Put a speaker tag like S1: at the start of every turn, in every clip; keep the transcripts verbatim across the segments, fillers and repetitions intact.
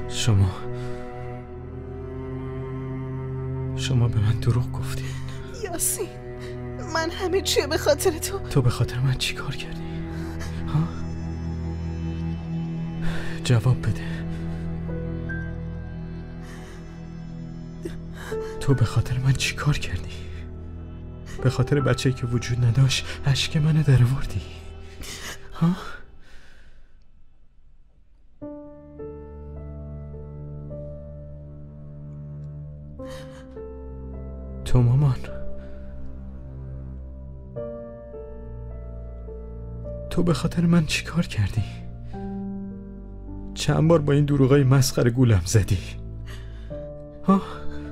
S1: شما شما به من دروغ گفتی.
S2: یاسین، من همه چیه به خاطر تو.
S1: تو به خاطر من چی کار کردی؟ ها؟ جواب بده. تو به خاطر من چی کار کردی؟ به خاطر بچه‌ای که وجود نداشت اشک منو در آوردی. ها؟ تو مامان، تو به خاطر من چی کار کردی؟ چند بار با این دروغای مسخره گولم زدی؟ ها؟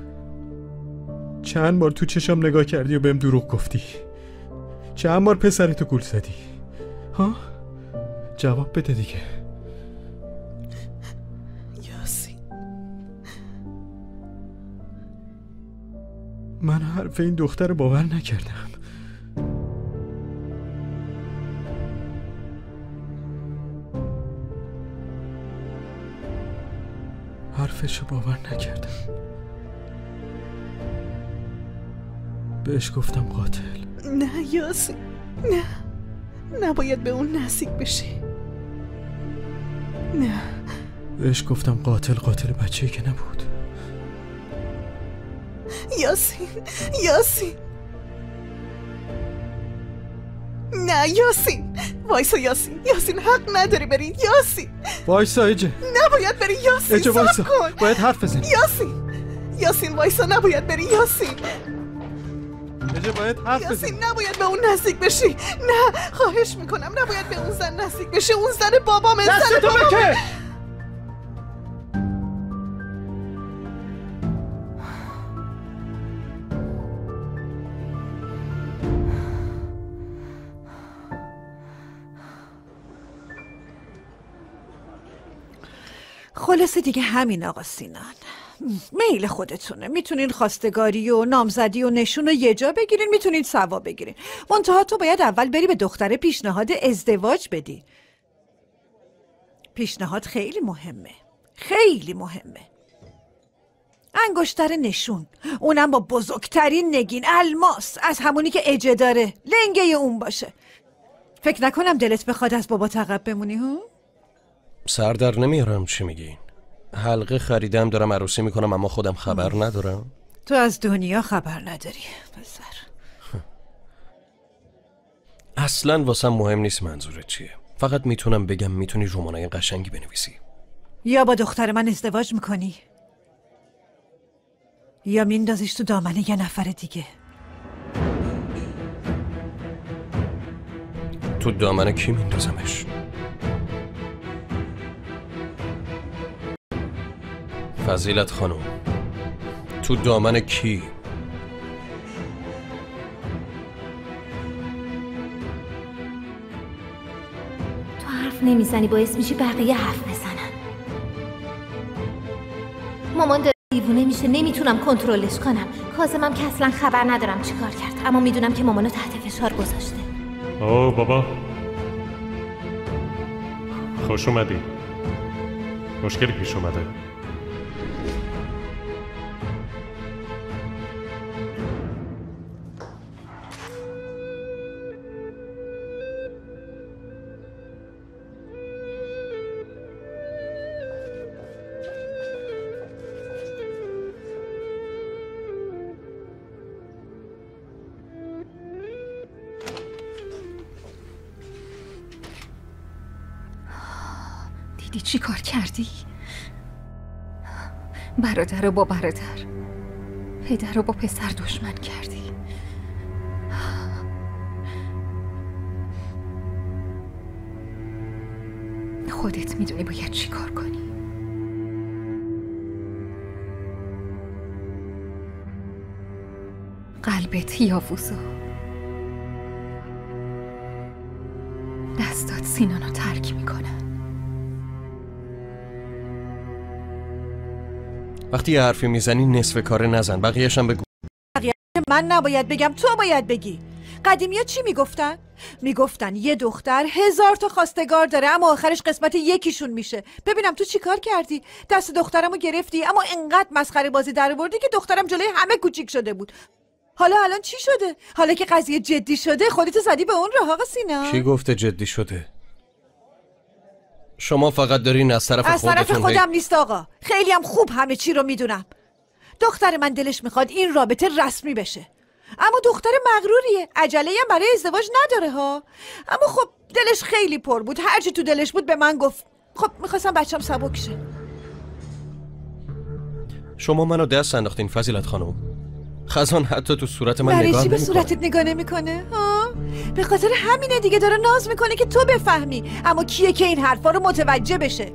S1: چند بار تو چشم نگاه کردی و بهم دروغ گفتی؟ چند بار پسرتو گول زدی؟ ها؟ جواب بده دیگه.
S2: یاسین،
S1: من حرف این دختر رو باور نکردم. حرفشو باور نکردم. بهش گفتم قاتل.
S2: نه یاسین، نه، نباید به اون نزدیک بشی. نه،
S1: بهش گفتم قاتل قاتل بچه‌ای که نبود.
S2: یاسین، یاسین، نه یاسین، وایسا یاسین، یاسین حق نداری بری. یاسین
S1: وایسا اجه،
S2: نباید بری. یاسین
S1: اجه وایسا،
S2: کن.
S1: باید حرف بزنی.
S2: یاسین، یاسین وایسا، نباید بری. یاسین،
S1: اجه باید حرف بزنی.
S2: یاسین نباید به اون نزدیک بشی. نه، خواهش میکنم نباید به اون زن نزدیک بشی. اون زن بابامه. زن
S1: دستتو بکش.
S3: خلاصه دیگه همین آقا سینان، میل خودتونه. میتونین خواستگاری و نامزدی و نشون رو یه جا بگیرین، میتونین ثواب بگیرین. منتها تو باید اول بری به دختره پیشنهاد ازدواج بدی. پیشنهاد خیلی مهمه، خیلی مهمه. انگشتر نشون، اونم با بزرگترین نگین الماس، از همونی که اجه داره، لنگه اون باشه. فکر نکنم دلت بخواد از بابا عقب بمونی. ها؟
S4: سر در نمیارم. چی میگین؟ حلقه خریدم، دارم عروسی میکنم، اما خودم خبر ندارم.
S3: تو از دنیا خبر نداری پسر.
S4: اصلا واسم مهم نیست منظورت چیه. فقط میتونم بگم میتونی رمانای قشنگی بنویسی.
S3: یا با دختر من ازدواج میکنی یا میندازیش تو دامنه یه نفر دیگه.
S4: تو دامنه کی میندازمش؟ فضیلت خانم، تو دامن کی؟
S5: تو حرف نمیزنی، باعث میشی بقیه حرف بزنن. مامان داره دیوونه میشه، نمیتونم کنترلش کنم. کاظمم که اصلا خبر ندارم چی کار کرد، اما میدونم که مامانو تحت فشار گذاشته.
S6: اوه بابا، خوش اومدی. مشکلی پیش اومده؟
S5: دیدی چی کار کردی؟ برادر رو با برادر، پدر رو با پسر دشمن کردی. خودت میدونی باید چی کار کنی. قلبت یاووزو، دستات سینانو ترک میکنن.
S4: وقتی یه حرفی میزنی نصف کاره نزن، بقیه‌شم بگو.
S3: بقیه من نباید بگم، تو باید بگی. قدیمیا چی میگفتن؟ میگفتن یه دختر هزار تا خواستگار داره اما آخرش قسمت یکیشون میشه. ببینم تو چی کار کردی؟ دست دخترمو گرفتی اما انقدر مسخره بازی در آوردی که دخترم جلوی همه کوچیک شده بود. حالا الان چی شده؟ حالا که قضیه جدی شده خودتو زدی به اون راه آقا سینا؟
S4: کی گفته جدی شده؟ شما فقط دارین از طرف
S3: از
S4: خودتون
S3: طرف خودم نیست آقا. خیلی هم خوب همه چی رو میدونم. دختر من دلش میخواد این رابطه رسمی بشه، اما دختر مغروریه، عجله هم برای ازدواج نداره ها. اما خب دلش خیلی پر بود، هرچی تو دلش بود به من گفت. خب میخواستم بچم سبک شه.
S4: شما منو دست انداختین فضیلت خانم. خزان حتی تو صورت من
S3: برای
S4: نگاه
S3: چی به
S4: نمی‌کنه.
S3: صورتت نگاه نمیکنه ها؟ به خاطر همینه دیگه، داره ناز میکنه که تو بفهمی. اما کیه که این حرفا رو متوجه بشه؟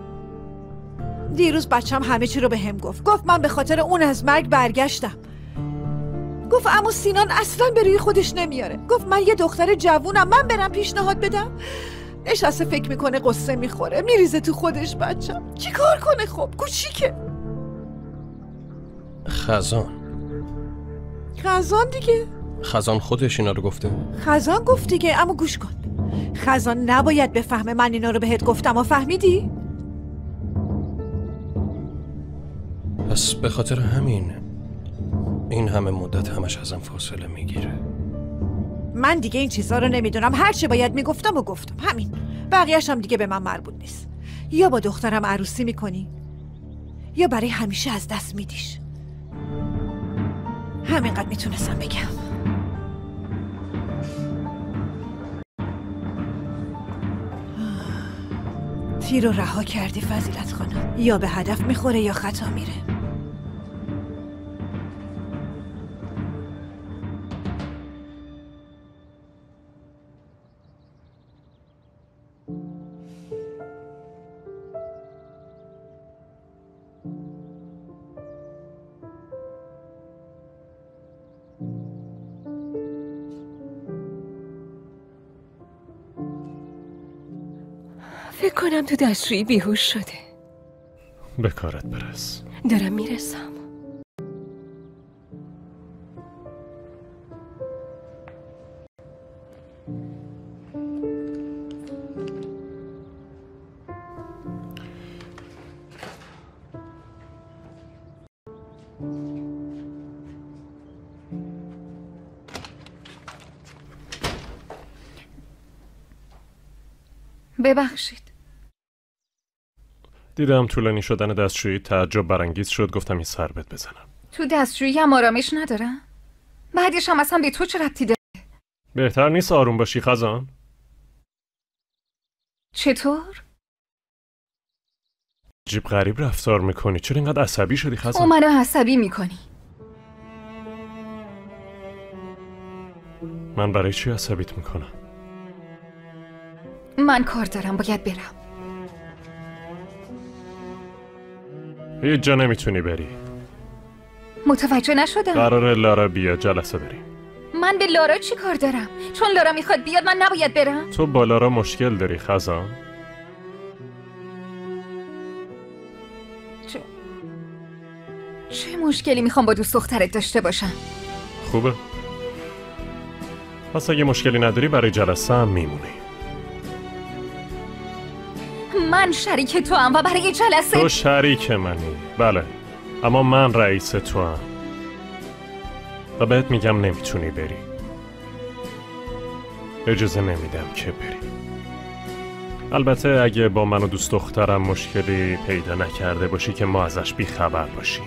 S3: دیروز بچم همه چی رو به هم گفت. گفت من به خاطر اون از مرگ برگشتم. گفت عمو سینان اصلا به روی خودش نمیاره. گفت من یه دختر جوونم، من برم پیشنهاد بدم؟ نشسته فکر میکنه، قصه میخوره، میریزه تو خودش. بچم چی کار کنه؟ خب کوچیکه.
S4: خزان
S3: خزان دیگه.
S4: خزان خودش اینا رو گفته؟
S3: خزان گفت دیگه. اما گوش کن، خزان نباید بفهمه من اینا رو بهت گفتم. و فهمیدی؟
S4: پس به خاطر همین این همه مدت همش ازم فاصله میگیره.
S3: من دیگه این چیزها رو نمیدونم. هر چه باید میگفتم و گفتم. همین. بقیه‌اش هم دیگه به من مربوط نیست. یا با دخترم عروسی میکنی یا برای همیشه از دست میدیش. همینقدر میتونستم بگم. تیر رو رها کردی فضیلت خانم. یا به هدف میخوره یا خطا میره.
S7: فکر کنم تو دستشویی بیهوش شده.
S6: به کارت برس.
S7: دارم میرسم.
S5: ببخشید.
S6: دیدم طولانی شدن دستشویی تعجب برانگیز شد، گفتم این سر بهت بزنم.
S5: تو دستشویی هم آرامش ندارم؟ بعدش هم اصلا به تو چه ربطی داره؟
S6: بهتر نیست آروم باشی خزان؟
S5: چطور؟
S6: عجیب غریب رفتار میکنی. چرا اینقدر عصبی شدی
S5: تو
S6: خزان؟
S5: منو عصبی میکنی.
S6: من برای چی عصبیت میکنم؟
S5: من کار دارم، باید برم.
S6: هیچ جا نمیتونی بری.
S5: متوجه نشدم.
S6: قراره لارا بیا، جلسه داریم.
S5: من به لارا چی کار دارم؟ چون لارا میخواد بیاد من نباید برم؟
S6: تو با لارا مشکل داری خزان؟
S5: چه چه مشکلی میخوام با دوست دخترت داشته باشم؟
S6: خوبه. پس اگه مشکلی نداری برای جلسه هم میمونی.
S5: من شریک تو هم و برای جلسه
S6: تو شریک منی، بله، اما من رئیس تو هم و بهت میگم نمیتونی بری. اجازه نمیدم که بری. البته اگه با من و دوست دخترم مشکلی پیدا نکرده باشی که ما ازش بیخبر باشیم.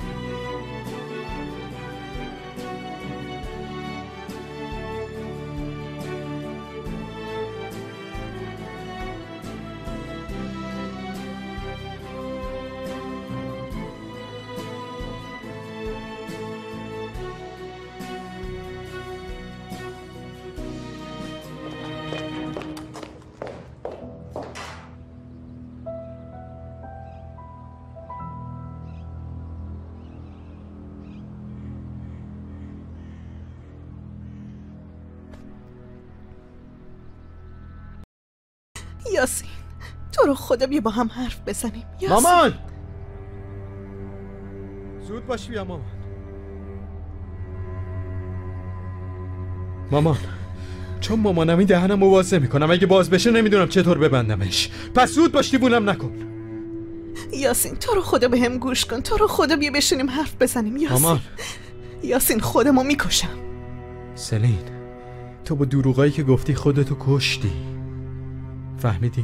S2: یاسین تو رو خدا بیا با هم حرف بزنیم. یاسین.
S1: مامان زود باش بیا مامان. مامان چون مامانمی دهنمو باز نمی‌کنم. اگه باز بشه نمیدونم چطور ببندمش. پس زود باش دیوونم نکن.
S2: یاسین تو رو خدا به هم گوش کن. تو رو خدا بیا بشینیم حرف بزنیم. یاسین
S1: مامان.
S2: یاسین خودمو میکشم.
S1: سلین تو با دروغایی که گفتی خودتو کشتی. فهمیدی؟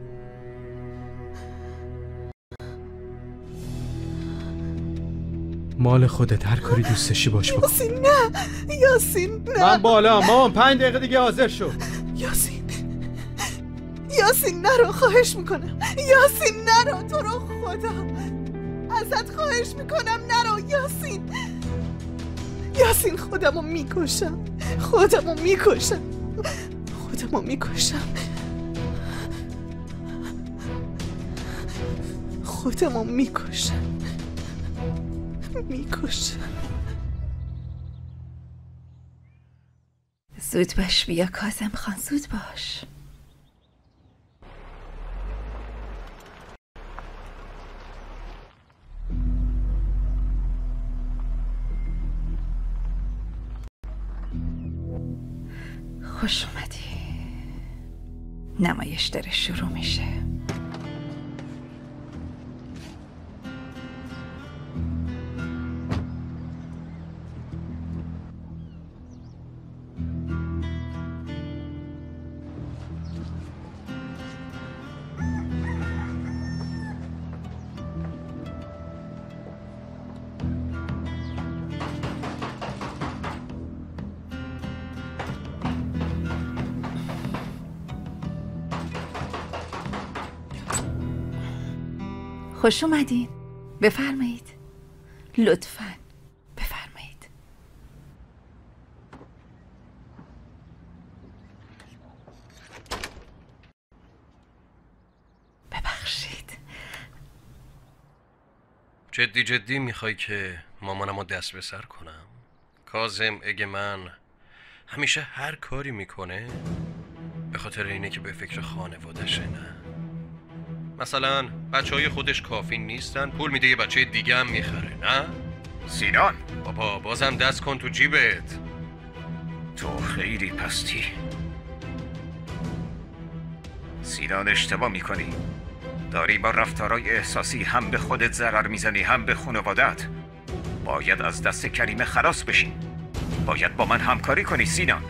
S1: مال خودت، هر کاری دوست داشتی باش بکن.
S2: یاسین نه، یاسین نه.
S1: من بالا مامان، پنج دقیقه دیگه حاضر شو.
S2: یاسین یاسین نرو، خواهش میکنم. یاسین نرو، تو رو خدا ازت خواهش میکنم نرو. یاسین یاسین خودمو میکشم، خودمو میکشم، خودمو میکشم، خودمو میکشم میکشم.
S3: زود باش بیا کاظم خان، زود باش. خوش اومدی. نمایش داره شروع میشه. خوش اومدین. بفرمایید. لطفاً بفرمایید. ببخشید.
S4: جدی جدی میخوای که مامانمو دست به سر کنم؟ کاظم اگه من همیشه هر کاری میکنه به خاطر اینه که به فکر خانوادشه؟ نه مثلا بچه های خودش کافی نیستن، پول میده یه بچه دیگه هم میخره. نه
S8: سینان
S4: بابا بازم دست کن تو جیبت.
S8: تو خیلی پستی سینان، اشتباه میکنی. داری با رفتارهای احساسی هم به خودت ضرر میزنی هم به خانوادت. باید از دست کریمه خلاص بشی. باید با من همکاری کنی سینان.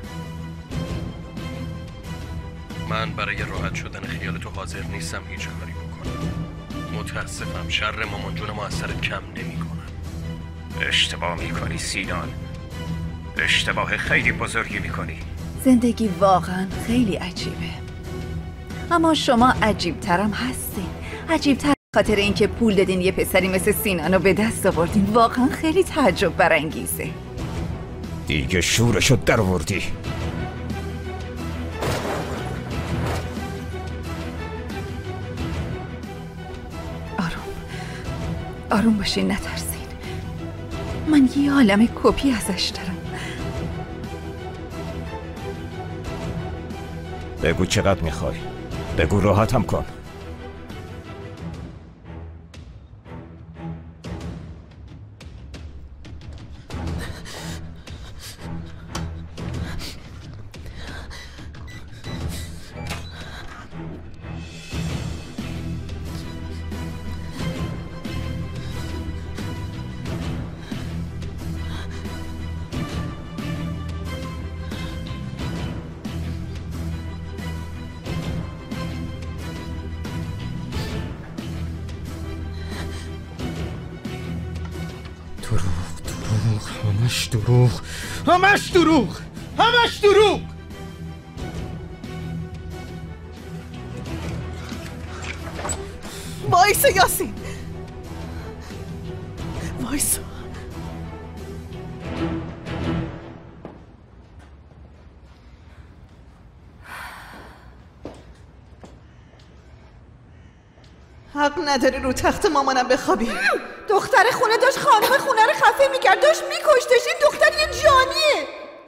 S4: من برای راحت شدن خیال تو حاضر نیستم هیچ کاری بکنم. متاسفم، شر مامان جونم اثرت کم نمی کنم.
S8: اشتباه میکنی سینان، اشتباه خیلی بزرگی میکنی.
S3: زندگی واقعا خیلی عجیبه، اما شما عجیب ترم هستین. عجیب تر خاطر اینکه پول دادین یه پسری مثل سینانو به دست آوردین. واقعا خیلی تعجب برانگیزه.
S8: دیگه شورشو در آوردی.
S3: آروم باشین، نترسین. من یه عالم کپی ازش دارم.
S8: بگو چقدر میخوای، بگو راحتم کن.
S1: همش دروغ، همش دروغ، همش دروغ.
S2: وایسا یاسین، وایسا. حق نداری رو تخت مامانم بخوابی.
S3: دختر خونه داشت خانم خونه رو خفه میکرد، داشت میکشتش. این دختر یه جانیه.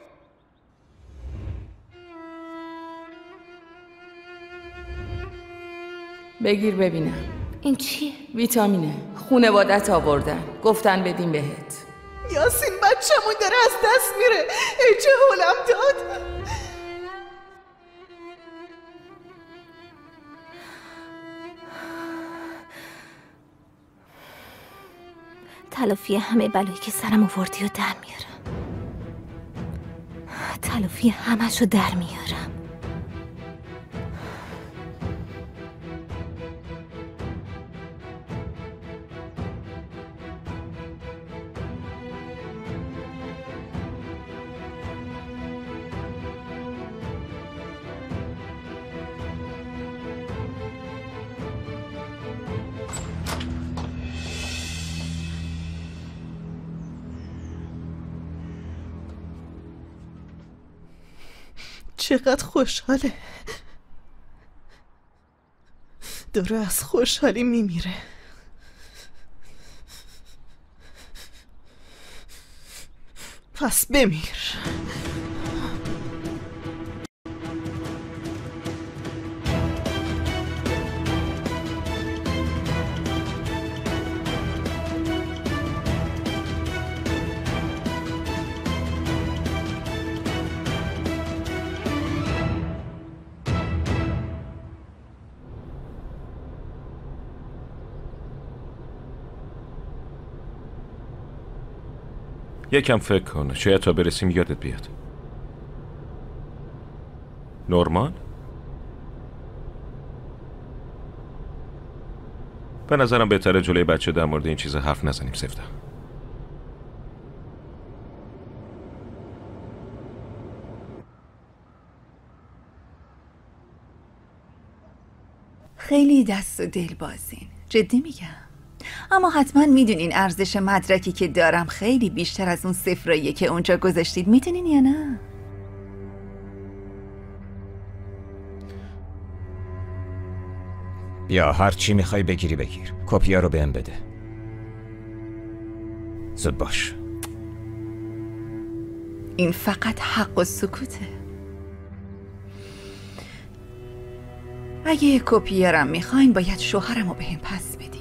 S7: بگیر ببینم.
S5: این چیه؟
S7: ویتامینه. خونوادت آوردن، گفتن بدیم بهت.
S2: یاسین بچه‌مون داره از دست میره. ای چه حولم داد.
S5: تلافی همه بلایی که سرم آوردی و در میارم. تلافی همشو در میارم.
S2: چقدر خوشحاله. داره از خوشحالی میمیره. پس بمیر.
S8: یکم فکر کن، شاید تا برسیم یادت بیاد. نورمان؟ به نظرم بهتره جلوی بچه در مورد این چیزا حرف نزنیم. سفته
S9: خیلی دست و دل بازین، جدی میگم. اما حتما میدونین ارزش مدرکی که دارم خیلی بیشتر از اون صفراییه که اونجا گذاشتید. میدونین یا نه؟
S10: یا هر چی میخوای بگیری بگیر. کپیا رو بهم بده. زود باش.
S9: این فقط حق و سکوته. اگه کپیارم میخواین باید شوهرمو بهم پس بدین.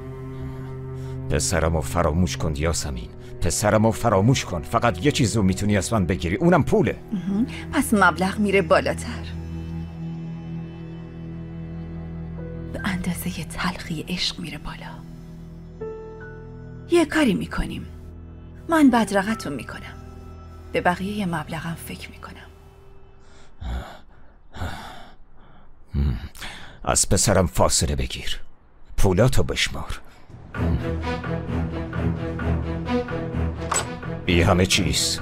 S10: پسرمو فراموش کن یاسمین. پسرمو فراموش کن. فقط یه چیزو میتونی از من بگیری، اونم پوله.
S9: پس مبلغ میره بالاتر. به اندازه تلخی عشق میره بالا. یه کاری میکنیم. من بدرقتون میکنم. به بقیه مبلغم فکر میکنم.
S10: از پسرم فاصله بگیر. پولاتو بشمار. بی همه چیز.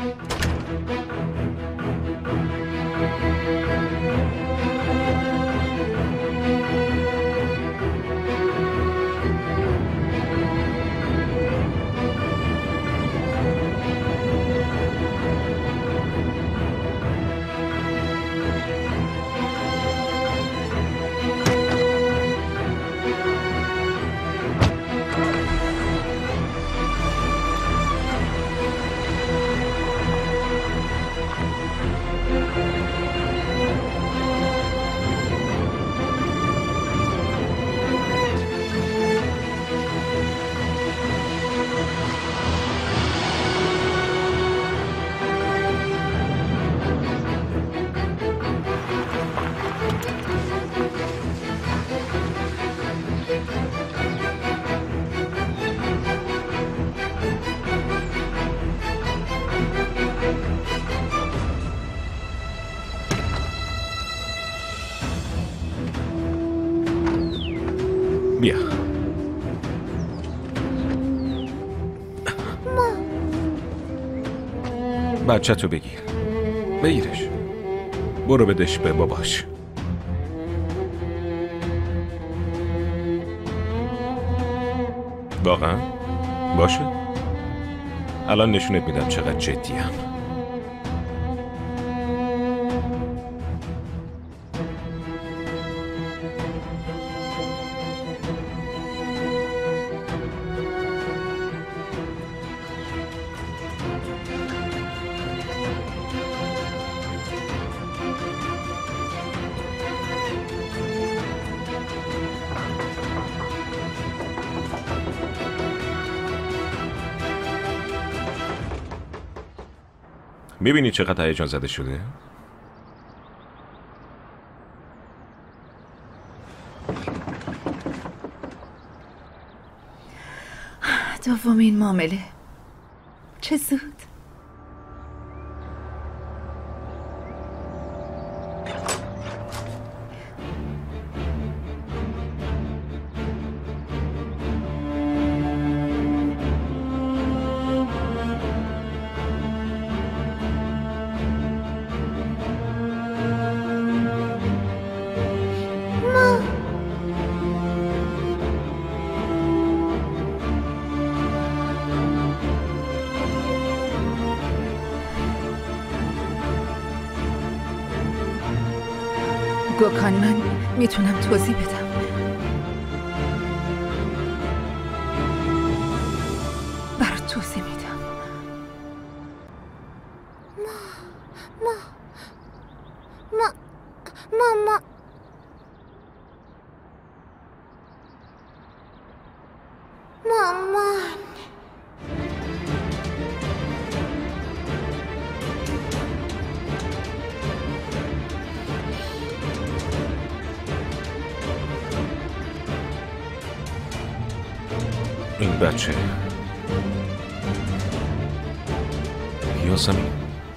S8: بیا. بچه تو بگیر. بگیرش. برو بدش به باباش. واقعا؟ باشه. الان نشونت میدم چقدر جدیم. میبینی چقدر هیجان زده شده؟
S9: دومین معامله. چه زود. گوکان، من میتونم توضیح بدم. برات توضیح میدم.
S5: ما ما ما ماما مامان
S11: این بچه یاسمین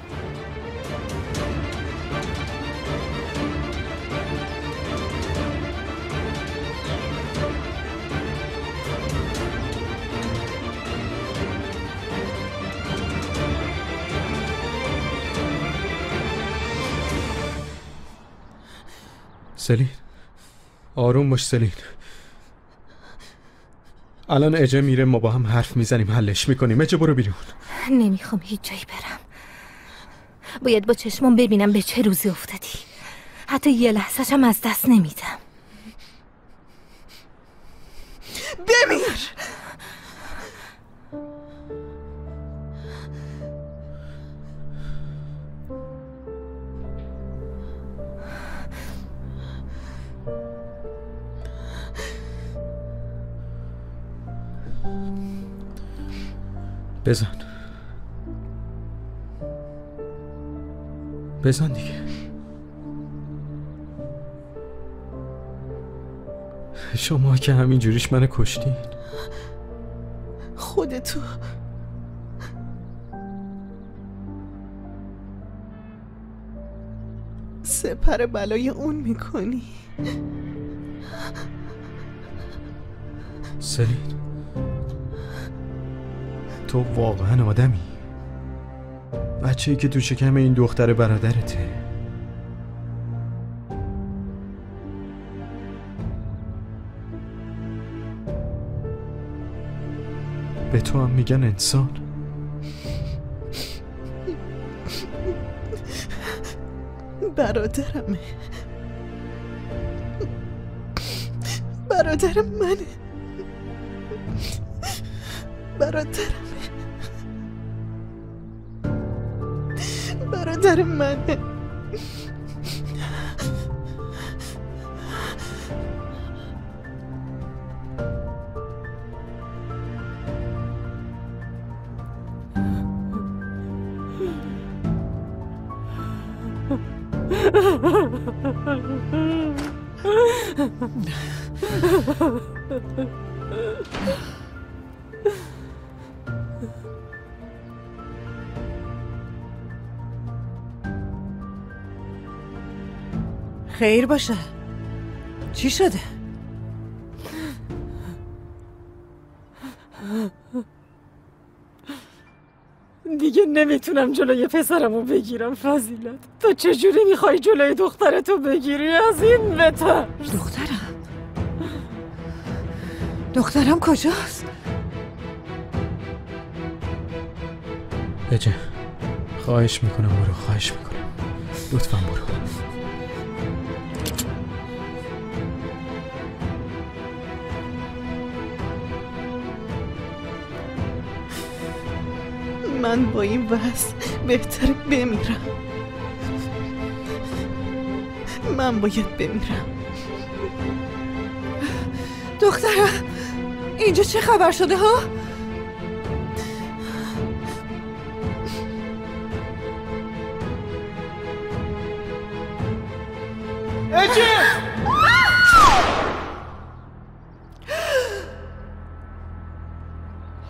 S1: سلین، آروم باش سلین. الان اجه میره، ما با هم حرف میزنیم، حلش میکنیم. اجه برو بیرون.
S5: نمیخوام هیچ جایی برم. باید با چشمم ببینم به چه روزی افتادی. حتی یه لحظه‌شم از دست نمیدم.
S2: بمیر.
S1: بزن بزن دیگه. شما که همین جوریش منو کشتین.
S2: خودتو سپر بلای اون میکنی.
S1: سلین، تو واقعا آدمی؟ بچه‌ای که تو شکم این دختر برادرته. به تو هم میگن انسان.
S2: برادرمه، برادر منه، برادرمه، برادر منه.
S3: خیر باشه. چی شده؟
S7: دیگه نمیتونم جلوی پسرمو بگیرم. فضیلت، تو چجوری میخوای جلوی دخترتو بگیری؟ از این بهتر.
S3: دخترم دخترم کجاست؟
S1: اجه، خواهش میکنم برو، خواهش میکنم لطفا برو.
S2: من با این وضع بهتر بمیرم. من باید بمیرم.
S3: دخترم، اینجا چه خبر شده ها؟
S2: اجه!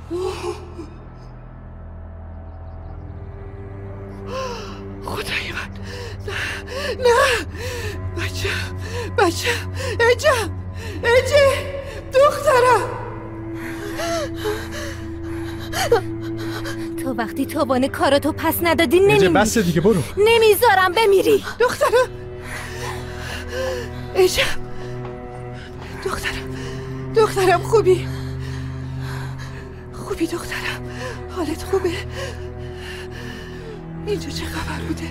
S2: خدای من، نه نه، بچه بچه اجم اجی دخترم.
S5: تو وقتی توان کاراتو پس ندادی نمیمیری.
S1: بس دیگه برو.
S5: نمیذارم بمیری.
S2: دخترم اجم، دخترم دخترم خوبی؟ خوبی دخترم؟ حالت خوبه؟ اینجا چه خبر بوده؟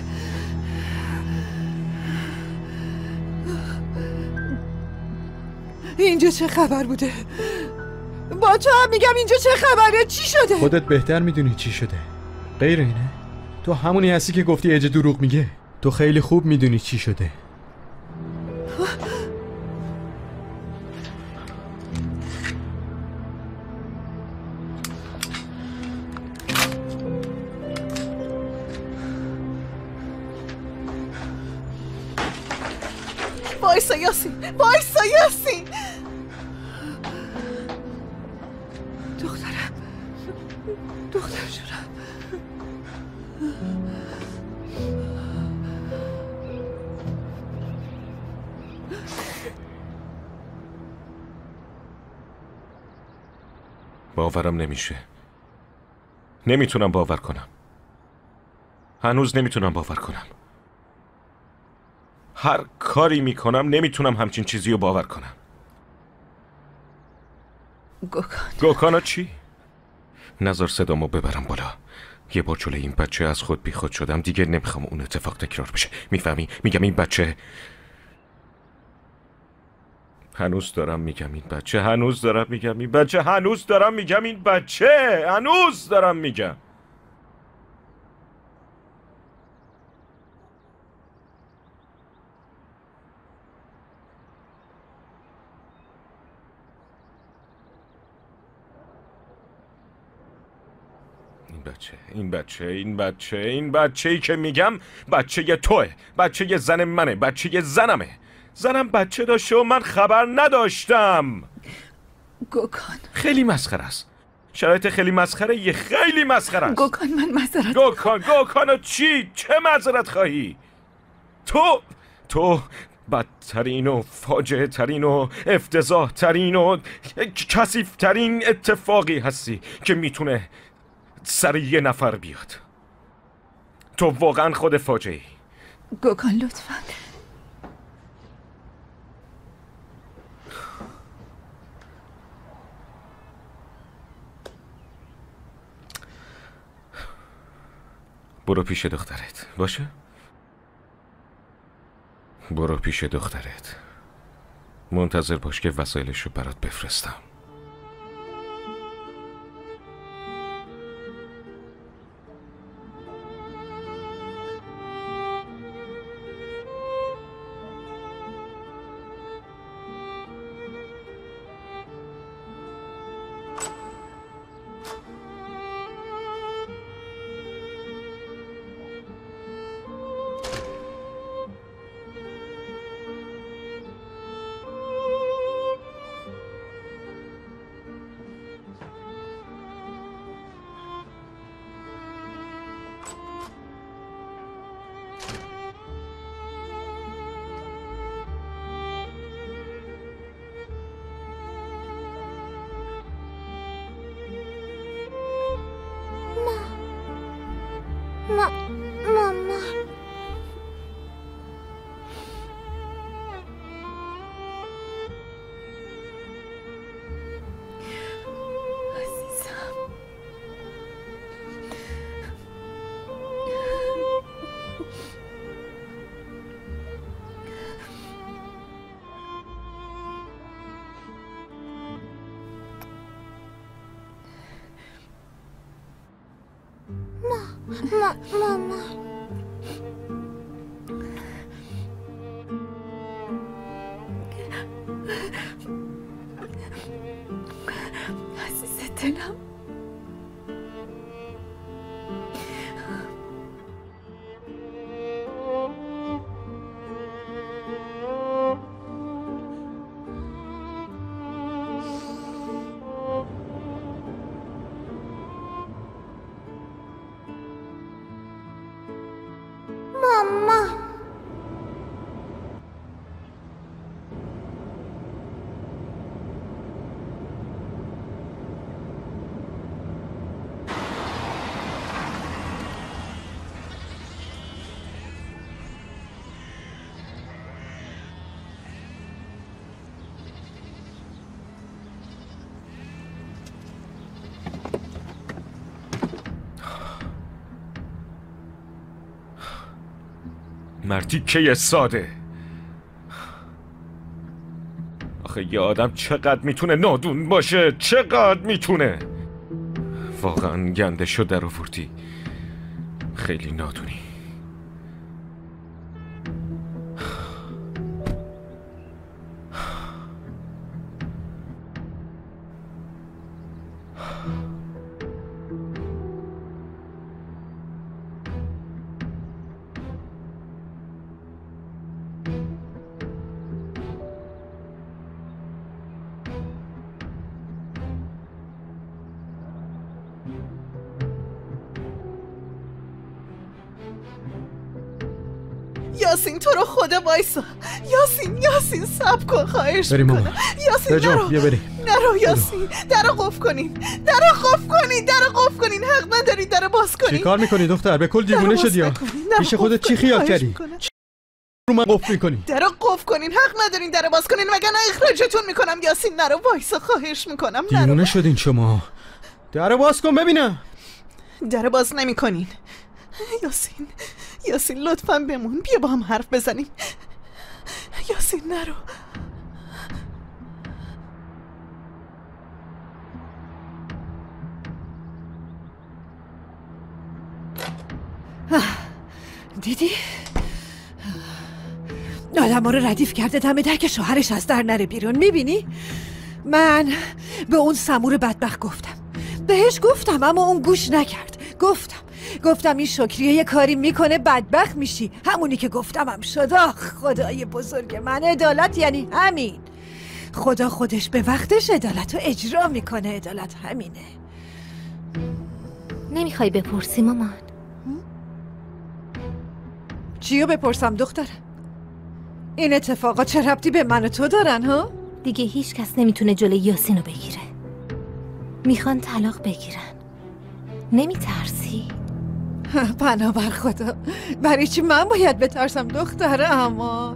S2: اینجا چه خبر بوده؟ با تو هم میگم اینجا چه خبره؟ چی شده؟
S1: خودت بهتر میدونی چی شده. غیر اینه؟ تو همونی هستی که گفتی اجه دروغ میگه. تو خیلی خوب میدونی چی شده.
S2: وایسا یاسین، وایسا یاسین. دخترم، دختر جونم.
S11: باورم نمیشه. نمیتونم باور کنم. هنوز نمیتونم باور کنم. هر کاری میکنم نمیتونم همچین چیزی رو باور کنم.
S9: گوکان
S11: گوکانا چی؟ نظر صدامو ببرم بالا. یه بار جلوی این بچه از خود بیخود شدم، دیگه نمیخوام اون اتفاق تکرار بشه. میفهمی؟ میگم این بچه هنوز دارم میگم این بچه هنوز دارم میگم این بچه هنوز دارم میگم این بچه هنوز دارم میگم بچه این بچه این بچه این بچه ای که میگم بچه ی توه، بچه ی زن منه، بچه ی زنمه. زنم بچه داشته و من خبر نداشتم.
S9: گوکان
S11: خیلی مسخره است. شرایط خیلی مسخره یه خیلی مسخره است.
S9: گوکان من معذرت
S11: گوکان گوکانو چی؟ چه معذرت خواهی؟ تو تو بدترین و فاجعه ترین و افتضاح ترین و کثیف ترین اتفاقی هستی که میتونه سر یه نفر بیاد. تو واقعا خود فاجعه‌ای.
S9: گوکان لطفاً.
S11: برو پیش دخترت باشه؟ برو پیش دخترت. منتظر باش که وسایلشو برات بفرستم.
S5: ماما
S9: عزیز دلم
S11: مرتیکه ساده. آخه یه آدم چقدر میتونه نادون باشه؟ چقدر میتونه؟ واقعا گندشو در آوردی. خیلی نادونی.
S2: یاسین تو رو خدا وایسا. یاسین یاسین صبر کن خواهش میکنم. یاسین نرو
S1: بیا بریم.
S2: نرو یاسین. درو قفل کنین. درو قفل کنین. درو قفل کنین. حق نداری درو باز کنین.
S1: چی کار میکنی دختر؟ به کل دیوونه شدی یا پیش خودت چی خیال کردی؟ رو من قفل میکنی.
S2: درو قفل کنین. حق ندارین درو باز کنین وگرنه اخراجتون میکنم. یاسین نرو وایسا خواهش میکنم. نرو.
S1: دیوونه شدین شما. درو باز کن ببینم.
S2: درو باز نمیکنین. یاسین یاسین لطفاً بمون. بیا با هم حرف بزنیم. یاسین نرو.
S3: دیدی؟ آدم ها رو ردیف کرده دم در که شوهرش از در نره بیرون. میبینی؟ من به اون سمور بدبخت گفتم. بهش گفتم اما اون گوش نکرد. گفتم گفتم این شکریه یه کاری میکنه بدبخت میشی. همونی که گفتم هم شد. آخ خدای بزرگ من. عدالت یعنی همین. خدا خودش به وقتش عدالت رو اجرا میکنه. عدالت همینه.
S5: نمیخوای بپرسی مامان؟
S3: چیو بپرسم دخترم؟ این اتفاقا چه ربطی به من و تو دارن ها؟
S5: دیگه هیچ کس نمیتونه جلوی یاسین رو بگیره. میخوان طلاق بگیرن. نمیترسی؟
S3: پناه بر خدا. برای چی من باید بترسم دختره؟ اما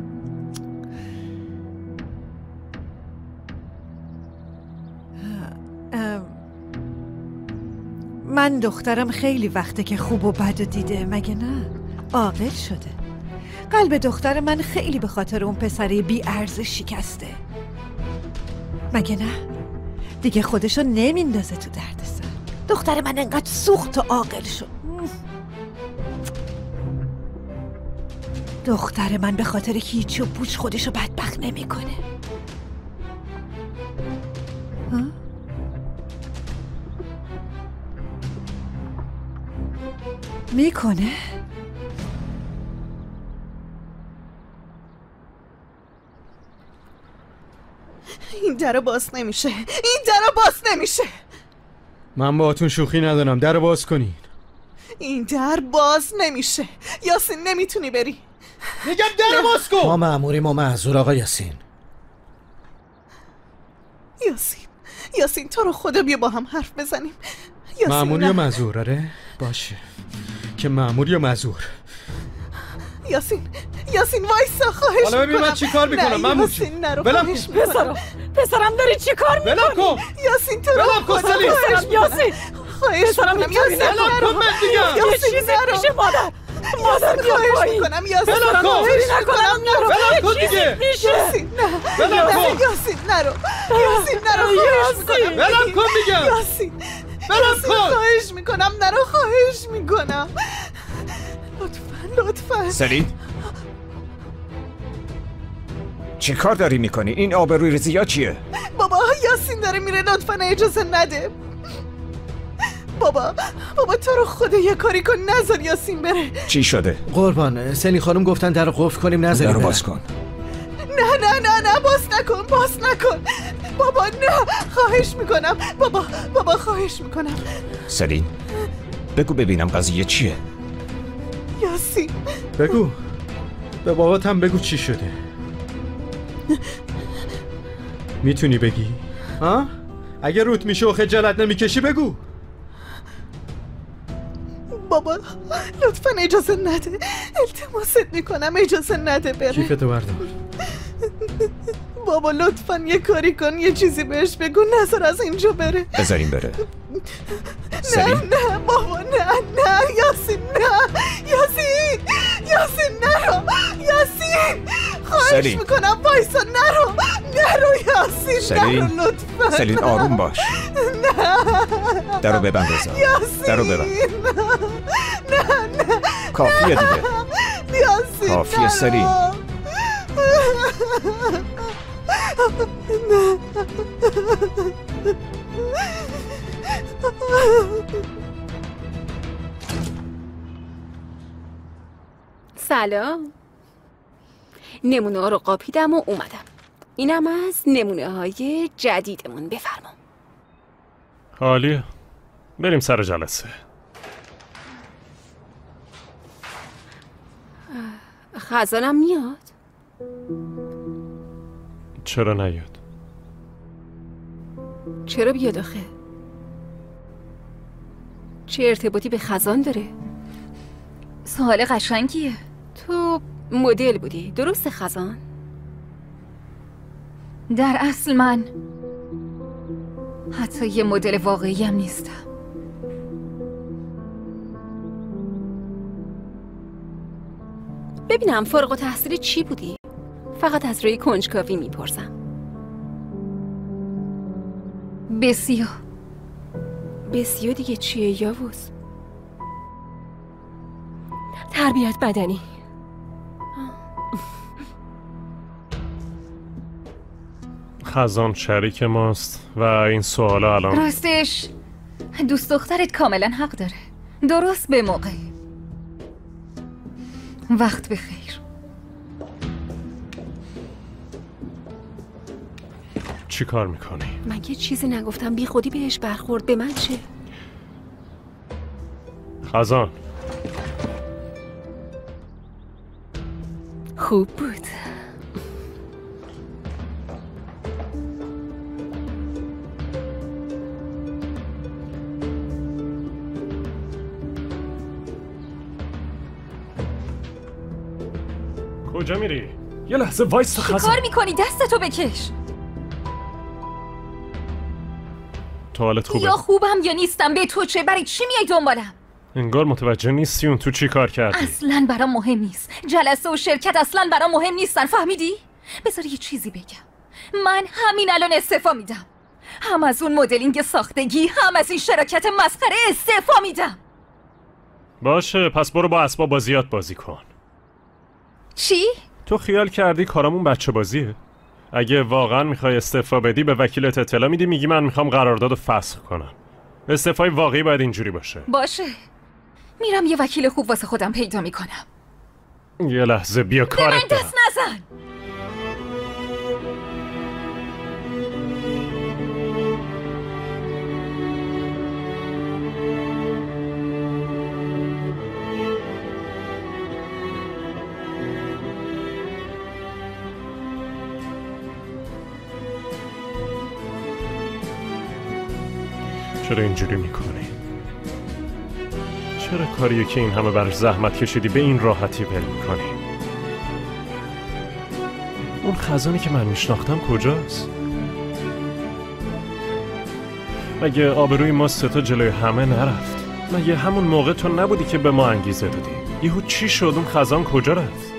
S3: من دخترم خیلی وقته که خوب و بد دیده. مگه نه؟ عاقل شده. قلب دختر من خیلی به خاطر اون پسره بی ارزش شکسته. مگه نه؟ دیگه خودشو نمیندازه تو دردسر. دختر من انقدر سوخت و عاقل شد. دختر من به خاطر هیچ و پوچ خودشو بدبخت نمیکنه. ها؟ میکنه؟
S2: این درو باز نمیشه. این درو باز نمیشه.
S1: من باهاتون شوخی ندارم. درو باز کنین.
S2: این در باز نمیشه. یاسین نمیتونی بری.
S1: میگم درو باز کن.
S12: ما مأموریم و معذور آقا یاسین.
S2: یاسین یاسین تو رو خدا بیا با هم حرف بزنیم.
S1: مأمور یا معذور؟ آره باشه که مأمور یا معذور.
S2: یاسین یاسین وایسا خواهش میکنم.
S1: حالا ببین من چی کار میکنم. من
S2: یاسین نرو خواهش
S7: میکنم. پسرم پسرم داری چی کار میکنی؟
S1: بلم کن.
S2: یاسین تو رو خدا
S7: خواهش یاسین
S2: خواهش میکنم. یاسین
S1: بلم کن. من دیگم
S7: یه چیزی میشه مادر. مادر
S2: خواهش میکنم. یاسین
S1: بلم کن.
S2: نکنم نرو.
S1: بلم کن دیگه.
S2: یاسین نه.
S1: بلم کن.
S2: یاسین نرو. یاسین نرو خواهش میکنم.
S1: بلم کن میگم.
S2: یاسین
S1: بلم کن.
S2: خواهش میکنم نرو. خواهش میکنم. لطفاً لطفاً.
S10: سلید چه کار داری میکنی؟ این آبروی ریزی ها چیه؟
S2: بابا یاسین داره میره. لطفاً اجازه نده. بابا بابا تو رو خدا یه کاری کن. نذار یاسین بره.
S10: چی شده؟
S12: قربان سلی خانم گفتن در رو قفل کنیم. نذاریم
S10: در رو باز کن.
S2: نه نه نه نه باز نکن. باز نکن بابا. نه خواهش میکنم بابا. بابا خواهش میکنم.
S10: سلین بگو ببینم قضیه چیه؟
S2: یاسین
S1: بگو. به بابات هم بگو چی شده. میتونی بگی؟ ها؟ اگه روت میشه و خجالت نمیکشی بگو.
S2: بابا لطفاً اجازه نده. التماست میکنم اجازه نده بره.
S1: کیفتو بردار.
S2: بابا لطفا یه کاری کن، یه چیزی بهش بگو، نذار از اینجا بره.
S10: بذاریم بره.
S2: نه نه بابا، نه نه یاسین، نه یاسین، یاسین نرو، یاسین خواهش میکنم وایسا، نرو نرو یاسین،
S10: سلین.
S2: نرو لطفا.
S10: سلین آروم باش.
S2: نه
S10: درو ببند رضا. درو ببند.
S2: نه نه
S10: کافیه دیگه.
S2: یاسین
S10: کافیه سلین.
S2: نه
S13: سلام. نمونه ها رو قاپیدم و اومدم. اینم از نمونه های جدیدمون. بفرما.
S6: عالیه، بریم سر جلسه.
S13: خزانم میاد؟
S6: چرا نیاد؟
S13: چرا بیاد آخه؟ چه ارتباطی به خزان داره؟
S9: سوال قشنگیه.
S13: تو مدل بودی، درست خزان؟
S9: در اصل من حتی یه مدل واقعی هم نیستم.
S13: ببینم فارغ التحصیل چی بودی؟ فقط از روی کنجکاوی میپرسم.
S9: بسیو.
S13: بسیو دیگه چیه یاوز؟ تربیت بدنی.
S6: خزان شریک ماست و این سوالا الان
S9: راستش دوست دخترت کاملا حق داره. درست به موقع. وقت بخیر.
S6: چی کار میکنی؟
S13: من یه چیزی نگفتم، بی خودی بهش برخورد. به من چه؟
S6: خزان
S13: خوب بود.
S6: کجا میری؟ یه لحظه وایستا خزان.
S9: چی کار میکنی؟ دستتو بکش.
S6: تو حالت خوبه؟
S9: یا خوبم یا نیستم، به تو چه؟ برای چی میای دنبالم؟
S6: انگار متوجه نیستی اون تو چی کار کردی.
S9: اصلا برام مهم نیست. جلسه و شرکت اصلا برام مهم نیستن، فهمیدی؟ بذار یه چیزی بگم. من همین الان استعفا میدم. هم از اون مدلینگ ساختگی، هم از این شراکت مسخره استعفا میدم.
S6: باشه، پس برو با اسباب بازیات بازی کن.
S9: چی؟
S6: تو خیال کردی کارامون بچه بازیه؟ اگه واقعا میخوای استعفا بدی به وکیلت اطلاع میدی، میگی من میخوام قراردادو فسخ کنم. استعفای واقعی باید اینجوری باشه.
S9: باشه، میرم یه وکیل خوب واسه خودم پیدا میکنم.
S6: یه لحظه بیا کارت
S9: به من دست نزن.
S6: چرا اینجوری میکنی؟ چرا کاریو که این همه براش زحمت کشیدی به این راحتی ول میکنی؟ اون خزانی که من میشناختم کجاست؟ مگه آبروی ما ستا جلوی همه نرفت؟ مگه همون موقع تو نبودی که به ما انگیزه دادی؟ یهو چی شد؟ اون خزان کجا رفت؟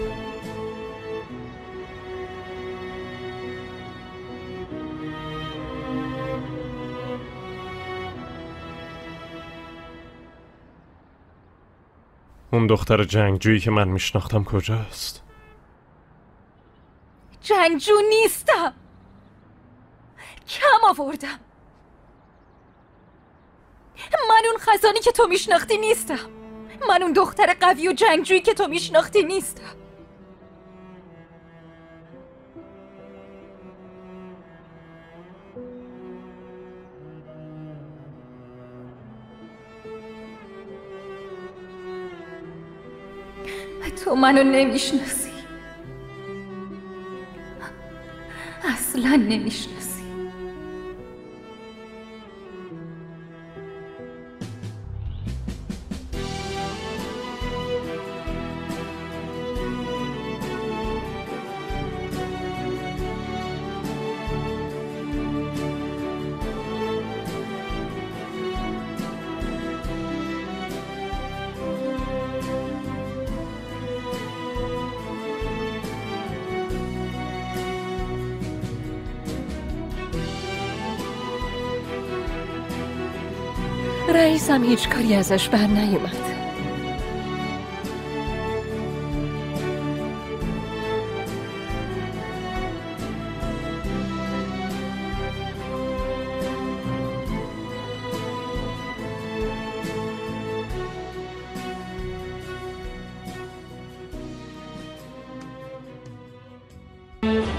S6: اون دختر جنگجویی که من میشناختم کجاست؟
S9: جنگجو نیستم. کم آوردم. من اون خزانی که تو میشناختی نیستم. من اون دختر قوی و جنگجویی که تو میشناختی نیستم. تو منو نمیشناسی. اصلا نمیشناسی.
S14: رئیسم هیچ کاری ازش بر نیومد.
S15: you